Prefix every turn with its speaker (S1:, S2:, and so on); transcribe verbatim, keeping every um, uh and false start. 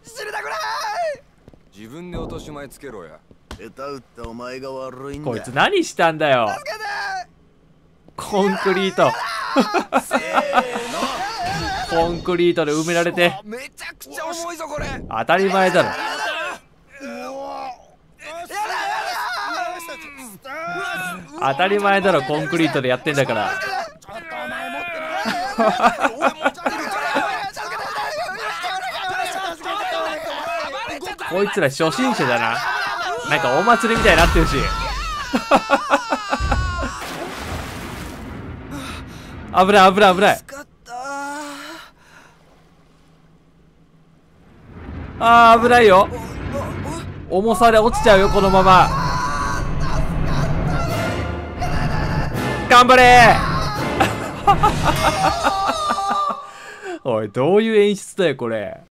S1: 死にたくない。
S2: 自分で落とし前つけろや。
S3: 下手打ったお前が悪いんだ。
S4: こいつ何したんだよ。
S1: 助けて。
S4: コンクリート。
S3: せーの。
S4: コンクリートで埋められて
S2: めちゃくちゃ重いぞこれ。
S4: 当たり前だろ。当たり前だろ、コンクリートでやってんだから。こいつら初心者だな。なんかお祭りみたいになってるし。危ない危ない危ない。あー危ないよ。重さで落ちちゃうよこのまま。頑張れー。おいどういう演出だよこれ。